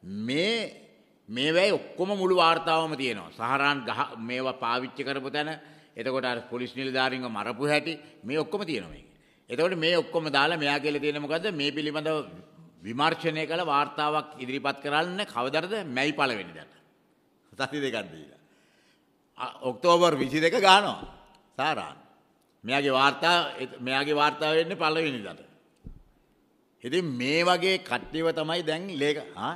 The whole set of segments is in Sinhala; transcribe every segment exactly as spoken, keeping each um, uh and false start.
මේ මේවැයි ඔක්කොම මුළු වාර්තාවම තියෙනවා. සහරාන් ගහ මේවා පාවිච්චි කරපු තැන, එතකොට අර පොලිස් නිලධාරීන්ව මරපු හැටි මේ ඔක්කොම තියෙනවා මේකේ. එතකොට මේ ඔක්කොම දාලා මෙයා කියලා තියෙන්නේ මොකද්ද? මේ පිළිබඳව විමර්ශනය කළ වාර්තාවක් ඉදිරිපත් කරන්නේ කවදාද? මැයි පළවෙනිදාට. සති දෙකක් දීලා. ඔක්තෝබර් විසි දෙක ගන්නවා. සහරාන්. මෙයාගේ වාර්තා මෙයාගේ වාර්තාව වෙන්නේ පළවෙනිදාට. ඉතින් මේ වගේ කට්ටියව තමයි දැන් ලේක හා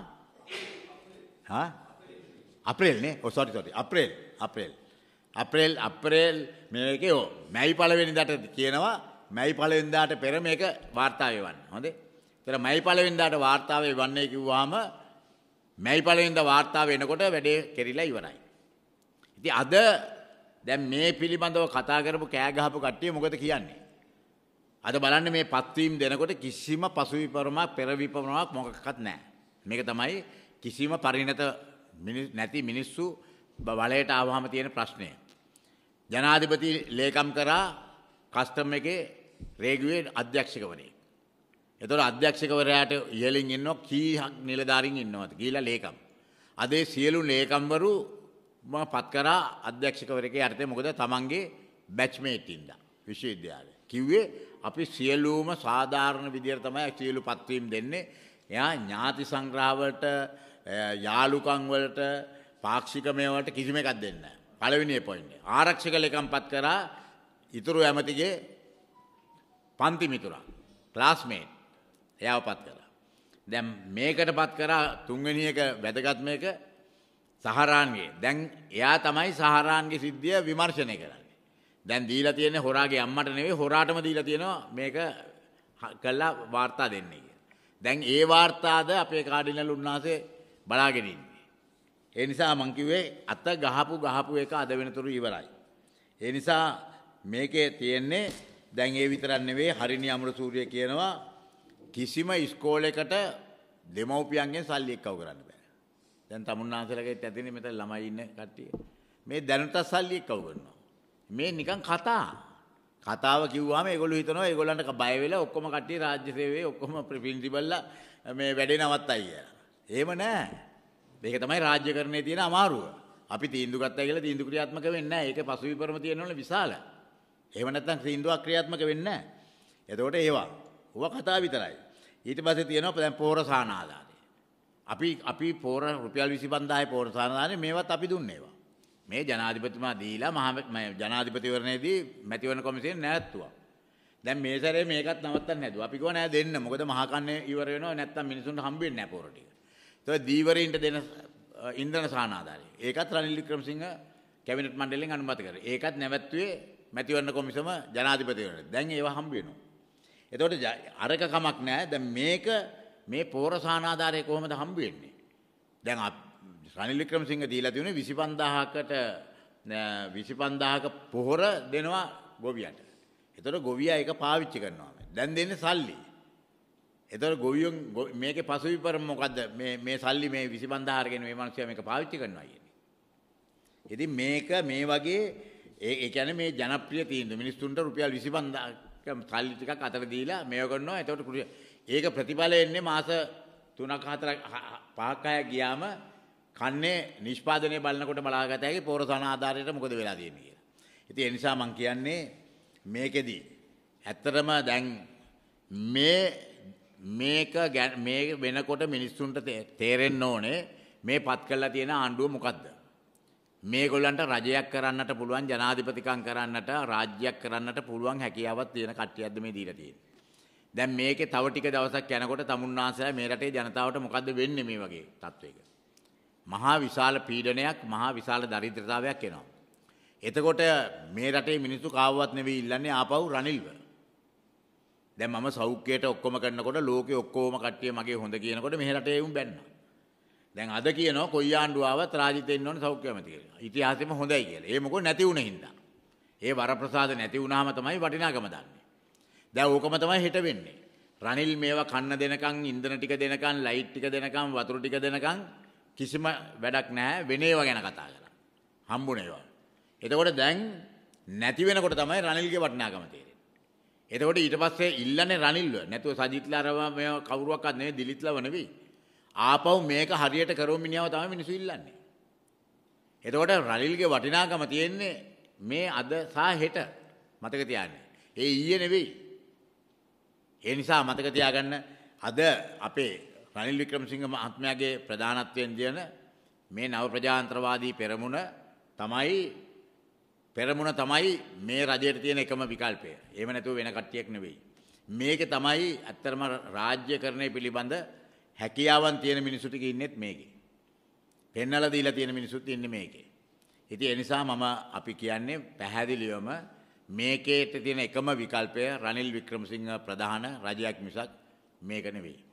හා අප්‍රේල් නේ ඔ සෝරි සෝරි අප්‍රේල් අප්‍රේල් අප්‍රේල් අප්‍රේල් මේකේ ඔ මැයි පළවෙනිදාට කියනවා මැයි පළවෙනිදාට පෙර මේක වාර්තා වෙවන්නේ හොඳේ. ඒතර මැයි පළවෙනිදාට වාර්තා වෙවන්නේ කිව්වහම මැයි පළවෙනිදා වාර්තා වෙනකොට වැඩේ කෙරිලා ඉවරයි. ඉතින් අද දැන් මේ පිළිබඳව කතා කරපු කෑ ගහපු කට්ටිය මොකද කියන්නේ? අද බලන්න මේ පත්වීම් දෙනකොට කිසිම පසුවිපරමක් පෙර විපරමක් මොකක්වත් නැහැ. මේක තමයි කිසිම පරිණත නැති මිනිස්සු බලයට ආවම තියෙන ප්‍රශ්නය. ජනාධිපති ලේකම් කරා කස්ටම් එකේ රේගුවේ අධ්‍යක්ෂකවරයෙක්. ඒතකොට අධ්‍යක්ෂකවරයාට ඉහළින් ඉන්නවා කීයක් නිලධාරීන් ඉන්නවද කියලා ලේකම්. අද ඒ සියලු ලේකම්වරු මම පත් කරා අධ්‍යක්ෂකවරයෙක්ගේ යටතේ මොකද තමන්ගේ බැච්මේට් ඉඳලා විශ්වවිද්‍යාලේ. කිව්වේ අපි සියලුම සාධාරණ විදියට තමයි සියලු පත්වීම් දෙන්නේ. එයා ඥාති සංග්‍රහ වලට, යාළුකම් වලට, පාක්ෂික මේවලට කිසිම එකක් දෙන්නේ නැහැ. පළවෙනි පොයින්ට් එක. ආරක්ෂක ලේකම් පත් කරා ඉතුරු ඇමතිගේ පන්ති මිතුරා, ක්ලාස්මේට්. එයාව පත් කරා. දැන් මේකට පත් කරා තුන්වෙනි එක වැදගත් මේක සහරාන්ගේ. දැන් එයා තමයි සහරාන්ගේ සිද්ධිය විමර්ශනය කරන්නේ. දැන් දීලා තියෙන්නේ හොරාගේ අම්මට නෙවෙයි හොරාටම දීලා තියෙනවා මේක කළා වාර්තා දෙන්නේ කියලා. දැන් ඒ වාර්තාද අපේ කාඩිනල් උන්වහන්සේ බලාගෙන ඉන්නේ. ඒ නිසා මං කිව්වේ අත ගහපු ගහපු එක අද වෙනතුරු ඉවරයි. ඒ නිසා මේකේ තියෙන්නේ දැන් ඒ විතරක් නෙවෙයි හරිනි අමරසූරිය කියනවා කිසිම ඉස්කෝලේකට දෙමව්පියන්ගෙන් සල්ලි එක්කව කරන්න බෑ. දැන් තමුන්නාන්සලගෙත් ඇතිනේ මෙතන ළමයි ඉන්න කට්ටිය. මේ දැනුට සල්ලි එක්කව කරනවා. මේ නිකන් කතා. කතාව කිව්වම ඒගොල්ලෝ හිතනවා ඒගොල්ලන්ට බය වෙලා ඔක්කොම කට්ටිය රාජ්‍ය සේවයේ ඔක්කොම ප්‍රින්සිපල්ලා මේ වැඩේ නවත්තයි කියලා. එහෙම නෑ. මේක තමයි රාජ්‍යකරණයේ තියෙන අමාරුව. අපි තීන්දුව ගත්තා කියලා තීන්දුව ක්‍රියාත්මක වෙන්නේ නෑ. ඒකේ පසුවිපරම තියෙනවනේ විශාල. එහෙම නැත්නම් තීන්දුවක් ක්‍රියාත්මක වෙන්නේ නෑ. එතකොට ඒවා. ඕවා කතා විතරයි. ඊට පස්සේ තියෙනවා දැන් පෝර සානාදානය. අපි අපි පෝර රුපියල් විසි පන්දාහේ පෝර සානාදානේ මේවත් අපි දුන්නේ ඒවා. මේ ජනාධිපතිතුමා දීලා මහ ජනාධිපතිවරණයේදී මැතිවරණ කොමිසයෙන් නැවැත්තුවා. දැන් මේ සැරේ මේකත් නවත්තන්න හැදුවා. අපි කිව්වා නෑ දෙන්න. මොකද මහා කන්නේ ඉවර වෙනවා නැත්තම් මිනිසුන්ට හම්බ වෙන්නේ නෑ පොර ටික. ඒක දීවරින්ට දෙන ඉන්ධන සානාදාරය. ඒකත් රනිල් වික්‍රමසිංහ කැබිනට් මණ්ඩලයෙන් අනුමත කරේ. ඒකත් නැවැත්තුවේ මැතිවරණ කොමිසම ජනාධිපතිවරණයට. දැන් ඒවා හම්බ වෙනවා. එතකොට අරක කමක් නෑ. දැන් මේක මේ පොර සානාදාරය කොහොමද හම්බ වෙන්නේ? දැන් රනිල් වික්‍රමසිංහ දීලා තියෙන්නේ විසි පන්දාහකට විසි පන්දාහක පොහොර දෙනවා ගොවියට. එතකොට ගොවියා ඒක පාවිච්චි කරනවා. දැන් දෙන්නේ සල්ලි. එතකොට ගොවියන් මේකේ පසුවිපරම මොකද්ද? මේ මේ සල්ලි මේ විසි පන්දාහ අරගෙන මේ මිනිස්සයා මේක පාවිච්චි කරනවා කියන්නේ. ඉතින් මේක මේ වගේ ඒ කියන්නේ මේ ජනප්‍රිය තීන්දුව මිනිස්සුන්ට රුපියල් විසි පන්දාහක සල්ලි ටිකක් අතර දීලා මේව කරනවා. එතකොට ඒක ප්‍රතිඵලය එන්නේ මාස තුනක් හතරක් පහක් හයක් ගියාම කන්නේ නිෂ්පාදනය බලනකොට බලාගත හැකි පෝරසන ආධාරයට මොකද වෙලා තියෙන්නේ කියලා. ඉතින් ඒ නිසා මම කියන්නේ මේකෙදි ඇත්තටම දැන් මේ මේක මේ වෙනකොට මිනිස්සුන්ට තේරෙන්න ඕනේ මේ පත් කරලා තියෙන ආණ්ඩුව මොකද්ද? මේගොල්ලන්ට රජයක් කරන්නට පුළුවන් ජනාධිපතිකම් කරන්නට රාජ්‍යයක් කරන්නට පුළුවන් හැකියාවක් තියෙන කට්ටියක්ද මේ දීලා තියෙන්නේ. දැන් මේකේ තව ටික දවසක් යනකොට තමුන්නාන්සලා මේ රටේ ජනතාවට මොකද්ද වෙන්නේ මේ වගේ තත්වයක? මහා විශාල පීඩනයක් මහා විශාල දරිද්‍රතාවයක් එනවා. එතකොට මේ රටේ මිනිස්සු කාවවත් නෙවෙයි ඉල්ලන්නේ ආපහු රනිල්ව. දැන් මම සෞඛ්‍යයට ඔක්කොම කරනකොට ලෝකේ ඔක්කොම කට්ටිය මගේ හොඳ කියනකොට මේ රටේ වුන් බැන්නා. දැන් අද කියනවා කොයි ආණ්ඩුව ආවත් රාජිතේ ඉන්න ඕනේ සෞඛ්‍ය ඇමති කියලා. ඉතිහාසෙම හොඳයි කියලා. ඒ මොකෝ නැති වුණ හින්දා. ඒ වරප්‍රසාද නැති වුණාම තමයි වටිනාකම දන්නේ. දැන් ඕකම තමයි හෙට වෙන්නේ. රනිල් මේවා කන්න දෙනකන් ඉන්ධන ටික දෙනකන් ලයිට් ටික දෙනකන් වතුර ටික දෙනකන් කිසිම වැඩක් නැහැ වෙන ඒවා ගැන කතා කරලා. හම්බුනේ ඒවා. එතකොට දැන් නැති වෙනකොට තමයි රනිල්ගේ වටිනාකම තේරෙන්නේ. එතකොට ඊට පස්සේ ඉල්ලන්නේ රනිල්ව. නැතුව සජිත්ලාරව මේ කවුරුවක්වත් නෙවෙයි දිලිත්ලව නෙවෙයි. ආපහු මේක හරියට කරමු මිනිහව තමයි මිනිස්සු ඉල්ලන්නේ. එතකොට රනිල්ගේ වටිනාකම තියෙන්නේ මේ අද සහ හෙට මතක තියාගන්න. ඒ ඊයේ නෙවෙයි. ඒ නිසා මතක තියාගන්න අද අපේ රනිල් වික්‍රමසිංහ මහත්මයාගේ ප්‍රධානත්වයෙන් දින මේ නව ප්‍රජාතන්ත්‍රවාදී පෙරමුණ තමයි පෙරමුණ තමයි මේ රජයට තියෙන එකම විකල්පය. එහෙම නැතුව වෙන කට්ටියක් නෙවෙයි. මේක තමයි ඇත්තටම රාජ්‍යකරණය පිළිබඳ හැකියාවන් තියෙන මිනිස්සු ටික ඉන්නෙත් මේකේ. පෙන්නලා දීලා තියෙන මිනිස්සුත් ඉන්නේ මේකේ. ඉතින් ඒ නිසා මම අපි කියන්නේ පැහැදිලිවම මේකේට තියෙන එකම විකල්පය රනිල් වික්‍රමසිංහ ප්‍රධාන රජයක් මිසක් මේක නෙවෙයි.